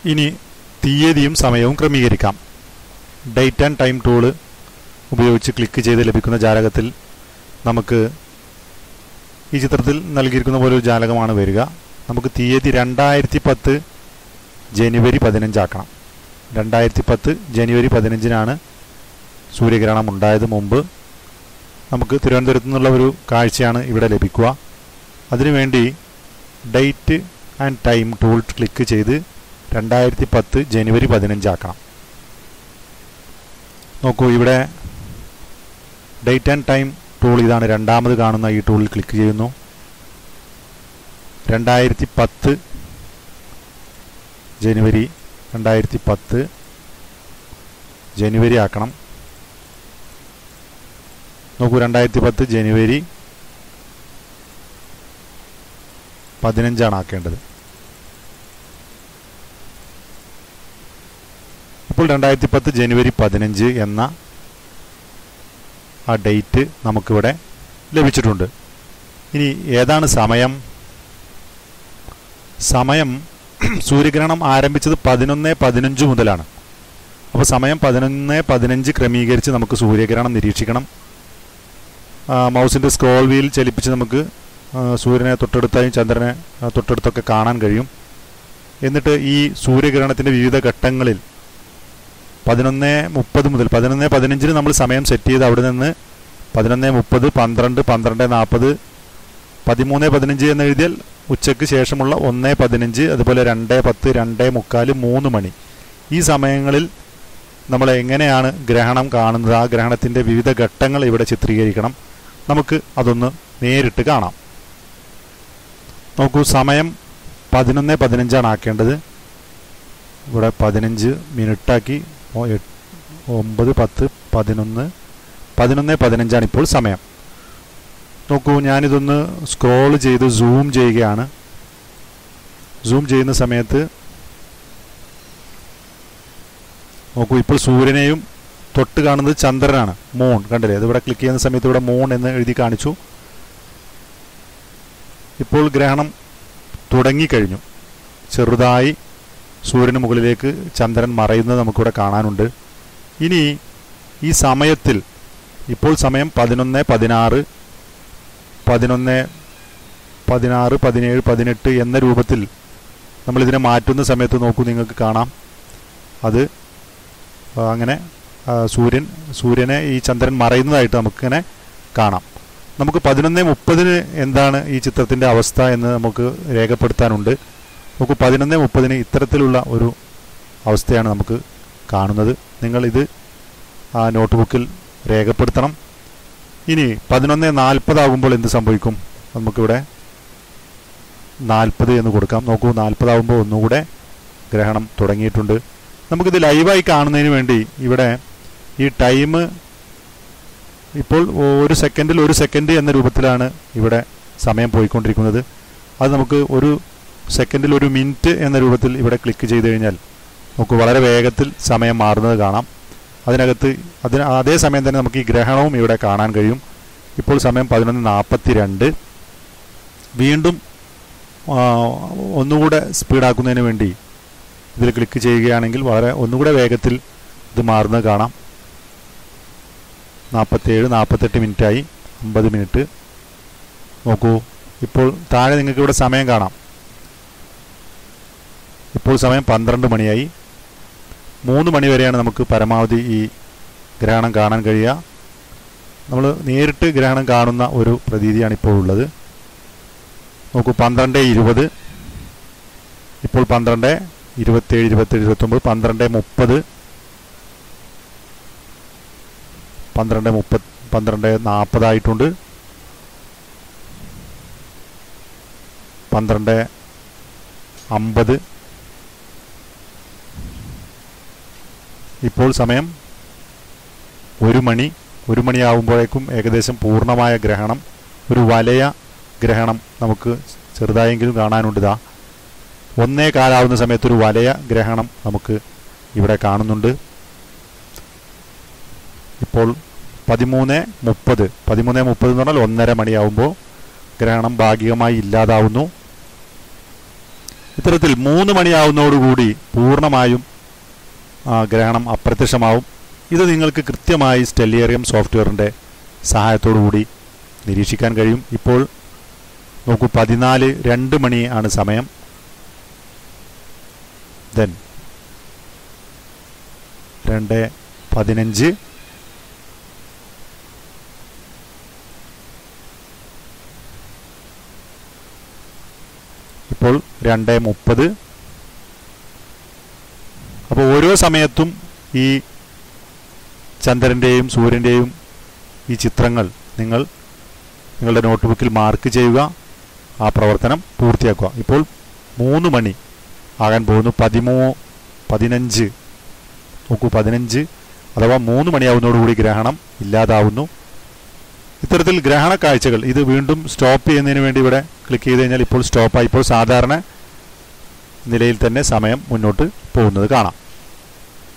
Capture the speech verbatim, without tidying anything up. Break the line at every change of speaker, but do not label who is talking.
ഇനി തീയതിയും സമയവും ക്രമീകരിക്കാം. ഡേറ്റ് ആൻഡ് ടൈം ടൂള് ഉപയോഗിച്ച് ക്ലിക്ക് ചെയ്ത് ലഭിക്കുന്ന ജാലകത്തിൽ നമുക്ക് ഈ ചിത്രത്തിൽ നൽകിയിരിക്കുന്ന പോലെ ഒരു ജാലകമാണ് വരിക. നമുക്ക് തീയതി രണ്ടായിരത്തി പത്ത് ജനുവരി പതിനഞ്ചാക്കണം. രണ്ടായിരത്തി പത്ത് ജനുവരി പതിനഞ്ചിനാണ് സൂര്യഗ്രഹണം ഉണ്ടായത്. മുമ്പ് നമുക്ക് തിരുവനന്തപുരത്തു നിന്നുള്ള ഒരു കാഴ്ചയാണ് ഇവിടെ ലഭിക്കുക. അതിനുവേണ്ടി date and time tool click ചെയ്ത് രണ്ടായിരത്തി പത്ത് ജനുവരി പതിനഞ്ചാക്കണം. നോക്കൂ, ഇവിടെ ഡേറ്റ് ആൻഡ് ടൈം ടൂൾ ഇതാണ്. രണ്ടാമത് കാണുന്ന ഈ ടൂളിൽ ക്ലിക്ക് ചെയ്യുന്നു. രണ്ടായിരത്തി പത്ത് ജനുവരി രണ്ടായിരത്തി പത്ത് ജനുവരി ആക്കണം. നോക്കൂ, രണ്ടായിരത്തി പത്ത് ജനുവരി പതിനഞ്ചാണ് ആക്കേണ്ടത്. ഇപ്പോൾ രണ്ടായിരത്തി പത്ത് ജനുവരി പതിനഞ്ച് എന്ന ആ ഡേറ്റ് നമുക്കിവിടെ ലഭിച്ചിട്ടുണ്ട്. ഇനി ഏതാണ് സമയം? സമയം സൂര്യഗ്രഹണം ആരംഭിച്ചത് പതിനൊന്ന് പതിനഞ്ച് മുതലാണ്. അപ്പോൾ സമയം പതിനൊന്ന് പതിനഞ്ച് ക്രമീകരിച്ച് നമുക്ക് സൂര്യഗ്രഹണം നിരീക്ഷിക്കണം. മൗസിൻ്റെ സ്ക്രോൾ വീൽ ചലിപ്പിച്ച് നമുക്ക് സൂര്യനെ തൊട്ടടുത്തായും ചന്ദ്രനെ തൊട്ടടുത്തൊക്കെ കാണാൻ കഴിയും. എന്നിട്ട് ഈ സൂര്യഗ്രഹണത്തിൻ്റെ വിവിധ ഘട്ടങ്ങളിൽ പതിനൊന്ന് മുപ്പത് മുതൽ പതിനൊന്ന് പതിനഞ്ചിന് നമ്മൾ സമയം സെറ്റ് ചെയ്ത് അവിടെ നിന്ന് പതിനൊന്ന് മുപ്പത് പന്ത്രണ്ട് പന്ത്രണ്ട് നാൽപ്പത് പതിമൂന്ന് പതിനഞ്ച് എന്ന് എഴുതിയാൽ ഉച്ചയ്ക്ക് ശേഷമുള്ള ഒന്ന് പതിനഞ്ച്, അതുപോലെ രണ്ട് പത്ത്, രണ്ട് മുക്കാൽ, മൂന്ന് മണി, ഈ സമയങ്ങളിൽ നമ്മൾ എങ്ങനെയാണ് ഗ്രഹണം കാണുന്നത്, ആ ഗ്രഹണത്തിൻ്റെ വിവിധ ഘട്ടങ്ങൾ ഇവിടെ ചിത്രീകരിക്കണം. നമുക്ക് അതൊന്ന് നേരിട്ട് കാണാം. നോക്കൂ, സമയം പതിനൊന്ന് പതിനഞ്ചാണ് ആക്കേണ്ടത്. ഇവിടെ പതിനഞ്ച് മിനിറ്റാക്കി. ഒമ്പത് പത്ത് പതിനൊന്ന് പതിനൊന്ന് പതിനഞ്ചാണ് ഇപ്പോൾ സമയം. നോക്കൂ, ഞാനിതൊന്ന് സ്ക്രോൾ ചെയ്ത് സൂം ചെയ്യുകയാണ്. സൂം ചെയ്യുന്ന സമയത്ത് നോക്കൂ, ഇപ്പോൾ സൂര്യനെയും തൊട്ട് കാണുന്നത് ചന്ദ്രനാണ്, മൂൺ. കണ്ടില്ലേ? അതിവിടെ ക്ലിക്ക് ചെയ്യുന്ന സമയത്ത് ഇവിടെ മൂൺ എന്ന് എഴുതി കാണിച്ചു. ഇപ്പോൾ ഗ്രഹണം തുടങ്ങിക്കഴിഞ്ഞു. ചെറുതായി സൂര്യന് മുകളിലേക്ക് ചന്ദ്രൻ മറയുന്നത് നമുക്കിവിടെ കാണാനുണ്ട്. ഇനി ഈ സമയത്തിൽ ഇപ്പോൾ സമയം പതിനൊന്ന് പതിനാറ് പതിനൊന്ന് പതിനാറ് പതിനേഴ് പതിനെട്ട് എന്ന രൂപത്തിൽ നമ്മളിതിനെ മാറ്റുന്ന സമയത്ത് നോക്കൂ, നിങ്ങൾക്ക് കാണാം അത് അങ്ങനെ സൂര്യൻ സൂര്യനെ ഈ ചന്ദ്രൻ മറയുന്നതായിട്ട് നമുക്കിങ്ങനെ കാണാം. നമുക്ക് പതിനൊന്ന് മുപ്പതിന് എന്താണ് ഈ ചിത്രത്തിൻ്റെ അവസ്ഥ എന്ന് നമുക്ക് രേഖപ്പെടുത്താനുണ്ട്. നമുക്ക് പതിനൊന്ന് മുപ്പതിന് ഇത്തരത്തിലുള്ള ഒരു അവസ്ഥയാണ് നമുക്ക് കാണുന്നത്. നിങ്ങളിത് ആ നോട്ട് ബുക്കിൽ രേഖപ്പെടുത്തണം. ഇനി പതിനൊന്ന് നാൽപ്പതാകുമ്പോൾ എന്ത് സംഭവിക്കും? നമുക്കിവിടെ നാൽപ്പത് എന്ന് കൊടുക്കാം. നോക്കൂ, നാൽപ്പതാകുമ്പോൾ ഒന്നുകൂടെ ഗ്രഹണം തുടങ്ങിയിട്ടുണ്ട്. നമുക്കിത് ലൈവായി കാണുന്നതിന് വേണ്ടി ഇവിടെ ഈ ടൈം ഇപ്പോൾ ഒരു സെക്കൻഡിൽ ഒരു സെക്കൻഡ് എന്ന രൂപത്തിലാണ് ഇവിടെ സമയം പോയിക്കൊണ്ടിരിക്കുന്നത്. അത് നമുക്ക് ഒരു സെക്കൻഡിൽ ഒരു മിനിറ്റ് എന്ന രൂപത്തിൽ ഇവിടെ ക്ലിക്ക് ചെയ്ത് കഴിഞ്ഞാൽ നമുക്ക് വളരെ വേഗത്തിൽ സമയം മാറുന്നത് കാണാം. അതിനകത്ത് അതിന് അതേ സമയം തന്നെ നമുക്ക് ഈ ഗ്രഹണവും ഇവിടെ കാണാൻ കഴിയും. ഇപ്പോൾ സമയം പതിനൊന്ന് നാൽപ്പത്തി രണ്ട്. വീണ്ടും ഒന്നുകൂടെ സ്പീഡാക്കുന്നതിന് വേണ്ടി ഇതിൽ ക്ലിക്ക് ചെയ്യുകയാണെങ്കിൽ വളരെ ഒന്നുകൂടെ വേഗത്തിൽ ഇത് മാറുന്നത് കാണാം. നാൽപ്പത്തേഴ് നാൽപ്പത്തെട്ട് മിനിറ്റായി, അമ്പത് മിനിറ്റ്. നോക്കൂ, ഇപ്പോൾ താഴെ നിങ്ങൾക്ക് ഇവിടെ സമയം കാണാം. ഇപ്പോൾ സമയം പന്ത്രണ്ട് മണിയായി. മൂന്ന് മണി വരെയാണ് നമുക്ക് പരമാവധി ഈ ഗ്രഹണം കാണാൻ കഴിയുക. നമ്മൾ നേരിട്ട് ഗ്രഹണം കാണുന്ന ഒരു പ്രതീതിയാണ് ഇപ്പോൾ ഉള്ളത്. നോക്കൂ, പന്ത്രണ്ട് ഇരുപത്, ഇപ്പോൾ പന്ത്രണ്ട് ഇരുപത്തേഴ് ഇരുപത്തേഴ് ഇരുപത്തൊമ്പത്, പന്ത്രണ്ട് മുപ്പത്, പന്ത്രണ്ട് മുപ്പത് പന്ത്രണ്ട് നാൽപ്പതായിട്ടുണ്ട്, പന്ത്രണ്ട് അമ്പത്. ഇപ്പോൾ സമയം ഒരു മണി. ഒരു മണിയാവുമ്പോഴേക്കും ഏകദേശം പൂർണ്ണമായ ഗ്രഹണം, ഒരു വലയ ഗ്രഹണം നമുക്ക് ചെറുതായെങ്കിലും കാണാനുണ്ട്. ഇതാ ഒന്നേ കാലാവുന്ന സമയത്ത് ഒരു വലയ ഗ്രഹണം നമുക്ക് ഇവിടെ കാണുന്നുണ്ട്. ഇപ്പോൾ പതിമൂന്ന് മുപ്പത് പതിമൂന്ന് മുപ്പത് എന്ന് പറഞ്ഞാൽ ഒന്നര മണിയാവുമ്പോൾ ഗ്രഹണം ഭാഗികമായി ഇല്ലാതാവുന്നു. ഇത്തരത്തിൽ മൂന്ന് മണിയാവുന്നതോടുകൂടി പൂർണ്ണമായും ഗ്രഹണം അപ്രത്യക്ഷമാവും. ഇത് നിങ്ങൾക്ക് കൃത്യമായി സ്റ്റെല്ലേറിയം സോഫ്റ്റ്വെയറിൻ്റെ സഹായത്തോടു കൂടി നിരീക്ഷിക്കാൻ കഴിയും. ഇപ്പോൾ നോക്കൂ, പതിനാല് രണ്ട് മണി ആണ് സമയം. ദെൻ രണ്ട് പതിനഞ്ച്, ഇപ്പോൾ രണ്ട് മുപ്പത്. അപ്പോൾ ഓരോ സമയത്തും ഈ ചന്ദ്രൻ്റെയും സൂര്യൻ്റെയും ഈ ചിത്രങ്ങൾ നിങ്ങൾ നിങ്ങളുടെ നോട്ട്ബുക്കിൽ മാർക്ക് ചെയ്യുക, ആ പ്രവർത്തനം പൂർത്തിയാക്കുക. ഇപ്പോൾ മൂന്ന് മണി ആകാൻ പോകുന്നു. പതിമൂ പതിനഞ്ച് നോക്കൂ, പതിനഞ്ച് അഥവാ മൂന്ന് മണിയാവുന്നതോടുകൂടി ഗ്രഹണം ഇല്ലാതാവുന്നു. ഇത്തരത്തിൽ ഗ്രഹണ കാഴ്ചകൾ ഇത് വീണ്ടും സ്റ്റോപ്പ് ചെയ്യുന്നതിന് വേണ്ടി ഇവിടെ ക്ലിക്ക് ചെയ്ത് കഴിഞ്ഞാൽ ഇപ്പോൾ സ്റ്റോപ്പായി. ഇപ്പോൾ സാധാരണ നിലയിൽ തന്നെ സമയം മുന്നോട്ട് പോകുന്നത് കാണാം.